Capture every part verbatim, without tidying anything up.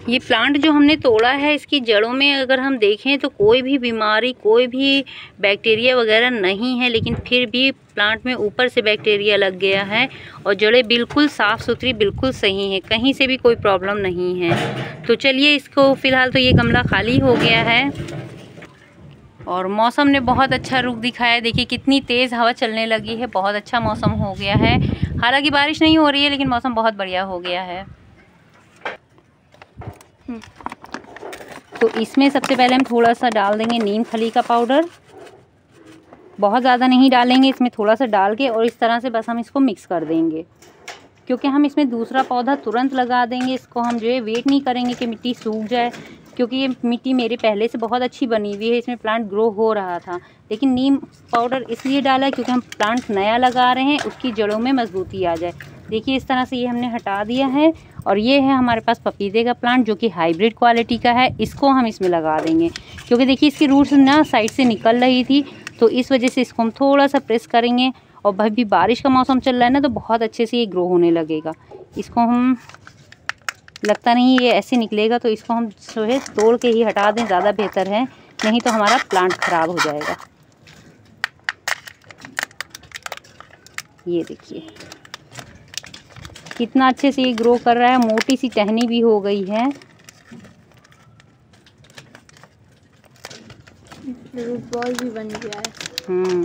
ये प्लांट जो हमने तोड़ा है, इसकी जड़ों में अगर हम देखें तो कोई भी बीमारी, कोई भी बैक्टीरिया वगैरह नहीं है, लेकिन फिर भी प्लांट में ऊपर से बैक्टीरिया लग गया है और जड़ें बिल्कुल साफ़ सुथरी, बिल्कुल सही हैं, कहीं से भी कोई प्रॉब्लम नहीं है। तो चलिए, इसको फ़िलहाल तो ये गमला खाली हो गया है और मौसम ने बहुत अच्छा रुख दिखाया है। देखिए कितनी तेज़ हवा चलने लगी है, बहुत अच्छा मौसम हो गया है। हालांकि बारिश नहीं हो रही है, लेकिन मौसम बहुत बढ़िया हो गया है। तो इसमें सबसे पहले हम थोड़ा सा डाल देंगे नीम खली का पाउडर। बहुत ज़्यादा नहीं डालेंगे, इसमें थोड़ा सा डाल के और इस तरह से बस हम इसको मिक्स कर देंगे, क्योंकि हम इसमें दूसरा पौधा तुरंत लगा देंगे। इसको हम जो है वेट नहीं करेंगे कि मिट्टी सूख जाए, क्योंकि ये मिट्टी मेरे पहले से बहुत अच्छी बनी हुई है, इसमें प्लांट ग्रो हो रहा था। लेकिन नीम पाउडर इसलिए डाला क्योंकि हम प्लांट नया लगा रहे हैं, उसकी जड़ों में मजबूती आ जाए। देखिए इस तरह से ये हमने हटा दिया है और ये है हमारे पास पपीते का प्लांट, जो कि हाइब्रिड क्वालिटी का है। इसको हम इसमें लगा देंगे, क्योंकि देखिए इसकी रूट्स ना साइड से निकल रही थी, तो इस वजह से इसको हम थोड़ा सा प्रेस करेंगे। और भाई भी बारिश का मौसम चल रहा है ना, तो बहुत अच्छे से ये ग्रो होने लगेगा। इसको हम, लगता नहीं ये ऐसे निकलेगा, तो इसको हम जो है तोड़ के ही हटा दें, ज़्यादा बेहतर है, नहीं तो हमारा प्लांट ख़राब हो जाएगा। ये देखिए कितना अच्छे से ये ग्रो कर रहा है, मोटी सी टहनी भी हो गई है। रूट बॉल भी बन गया है। हम्म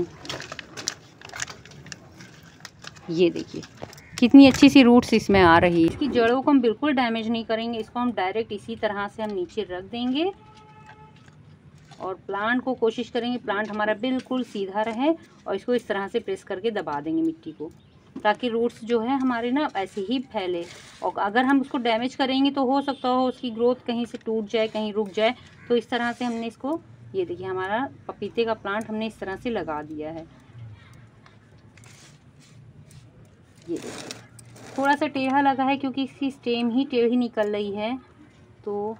ये देखिए कितनी अच्छी सी रूट्स इसमें आ रही है। इसकी जड़ों को हम बिल्कुल डैमेज नहीं करेंगे, इसको हम डायरेक्ट इसी तरह से हम नीचे रख देंगे और प्लांट को कोशिश करेंगे प्लांट हमारा बिल्कुल सीधा रहे, और इसको इस तरह से प्रेस करके दबा देंगे मिट्टी को, ताकि रूट्स जो है हमारे ना ऐसे ही फैले। और अगर हम उसको डैमेज करेंगे तो हो सकता हो उसकी ग्रोथ कहीं से टूट जाए, कहीं रुक जाए। तो इस तरह से हमने इसको, ये देखिए हमारा पपीते का प्लांट हमने इस तरह से लगा दिया है। ये देखिए थोड़ा सा टेढ़ा लगा है क्योंकि इसकी स्टेम ही टेढ़ी निकल रही है। तो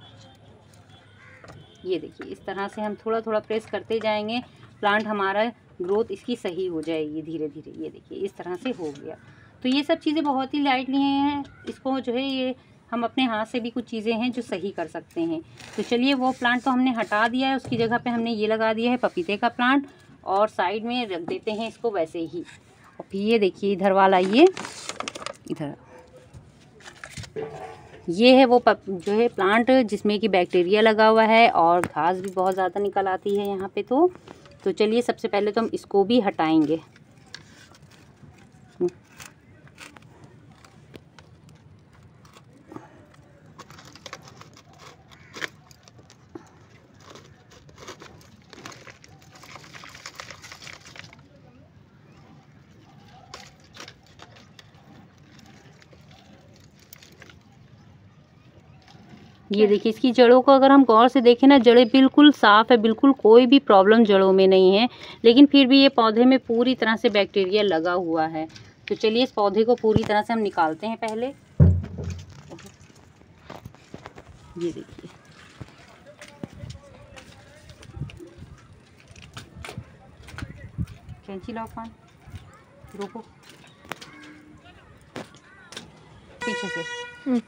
ये देखिए इस तरह से हम थोड़ा थोड़ा प्रेस करते जाएंगे, प्लांट हमारा ग्रोथ इसकी सही हो जाएगी धीरे धीरे। ये देखिए इस तरह से हो गया। तो ये सब चीज़ें बहुत ही लाइटली हैं, इसको जो है ये हम अपने हाथ से भी कुछ चीज़ें हैं जो सही कर सकते हैं। तो चलिए वो प्लांट तो हमने हटा दिया है, उसकी जगह पे हमने ये लगा दिया है पपीते का प्लांट, और साइड में रख देते हैं इसको वैसे ही। और फिर ये देखिए इधर वाला, ये इधर ये है वो पप जो है प्लांट जिसमें कि बैक्टीरिया लगा हुआ है और घास भी बहुत ज़्यादा निकल आती है यहाँ पे। तो तो चलिए सबसे पहले तो हम इसको भी हटाएंगे। ये देखिए इसकी जड़ों को अगर हम गौर से देखें ना, जड़ें बिल्कुल साफ़ है, बिल्कुल कोई भी प्रॉब्लम जड़ों में नहीं है, लेकिन फिर भी ये पौधे में पूरी तरह से बैक्टीरिया लगा हुआ है। तो चलिए इस पौधे को पूरी तरह से हम निकालते हैं पहले। ये देखिए कैंची लाओ, पान रोको पीछे से।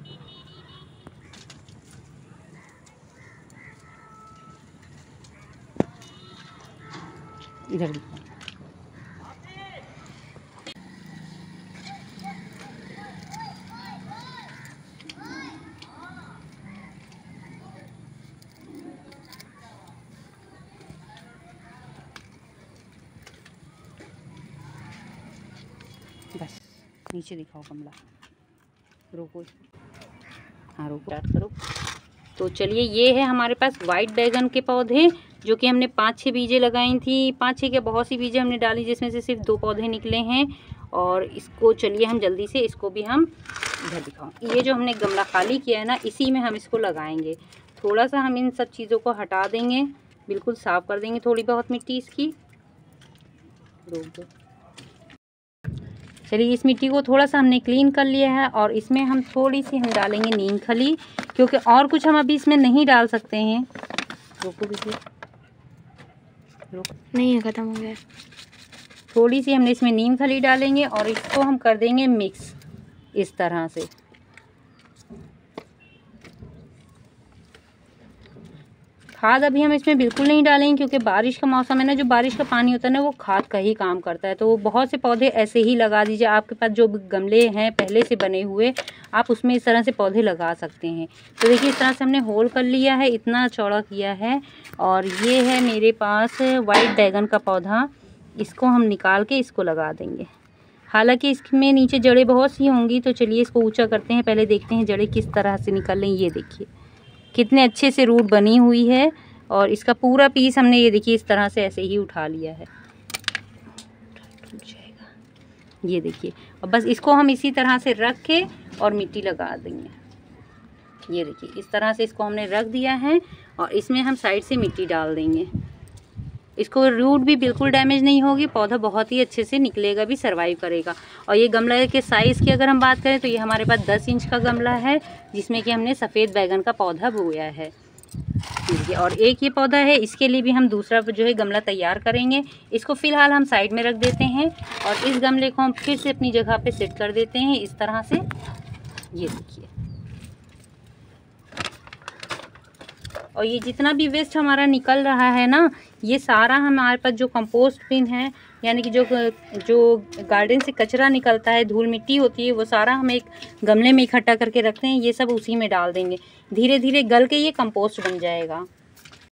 इधर बस नीचे दिखाओ कमला, रोको, हाँ रोको, स्टार्ट करो। तो चलिए ये है हमारे पास वाइट बैगन के पौधे, जो कि हमने पाँच छः बीजें लगाई थी, पाँच छः क्या बहुत सी बीजें हमने डाली, जिसमें से सिर्फ दो पौधे निकले हैं। और इसको चलिए हम जल्दी से इसको भी हम इधर दिखाऊं। ये जो हमने गमला खाली किया है ना, इसी में हम इसको लगाएंगे। थोड़ा सा हम इन सब चीज़ों को हटा देंगे, बिल्कुल साफ़ कर देंगे थोड़ी बहुत मिट्टी इसकी। रोक दो। चलिए इस मिट्टी को थोड़ा सा हमने क्लीन कर लिया है और इसमें हम थोड़ी सी हम डालेंगे नीम खली, क्योंकि और कुछ हम अभी इसमें नहीं डाल सकते हैं। रोको भी, रोको, नहीं है, ख़त्म हो गया। थोड़ी सी हमने इसमें नीम खली डालेंगे और इसको हम कर देंगे मिक्स इस तरह से। खाद अभी हम इसमें बिल्कुल नहीं डालेंगे क्योंकि बारिश का मौसम है ना, जो बारिश का पानी होता है ना वो खाद का ही काम करता है। तो बहुत से पौधे ऐसे ही लगा दीजिए, आपके पास जो गमले हैं पहले से बने हुए आप उसमें इस तरह से पौधे लगा सकते हैं। तो देखिए इस तरह से हमने होल कर लिया है, इतना चौड़ा किया है। और ये है मेरे पास वाइट बैगन का पौधा, इसको हम निकाल के इसको लगा देंगे। हालांकि इसमें नीचे जड़ें बहुत सी होंगी, तो चलिए इसको ऊंचा करते हैं, पहले देखते हैं जड़ें किस तरह से निकल रही। ये देखिए कितने अच्छे से रूट बनी हुई है और इसका पूरा पीस हमने ये देखिए इस तरह से ऐसे ही उठा लिया है। ये देखिए, और बस इसको हम इसी तरह से रख के और मिट्टी लगा देंगे। ये देखिए इस तरह से इसको हमने रख दिया है और इसमें हम साइड से मिट्टी डाल देंगे। इसको रूट भी बिल्कुल डैमेज नहीं होगी, पौधा बहुत ही अच्छे से निकलेगा भी, सर्वाइव करेगा। और ये गमला के साइज़ की अगर हम बात करें तो ये हमारे पास दस इंच का गमला है जिसमें कि हमने सफ़ेद बैगन का पौधा बोया है। देखिए, और एक ये पौधा है, इसके लिए भी हम दूसरा जो है गमला तैयार करेंगे। इसको फ़िलहाल हम साइड में रख देते हैं और इस गमले को हम फिर से अपनी जगह पे सेट कर देते हैं इस तरह से। ये देखिए, और ये जितना भी वेस्ट हमारा निकल रहा है ना, ये सारा हमारे पास जो कंपोस्ट बिन है, यानी कि जो जो गार्डन से कचरा निकलता है, धूल मिट्टी होती है, वो सारा हम एक गमले में इकट्ठा करके रखते हैं। ये सब उसी में डाल देंगे, धीरे धीरे गल के ये कंपोस्ट बन जाएगा।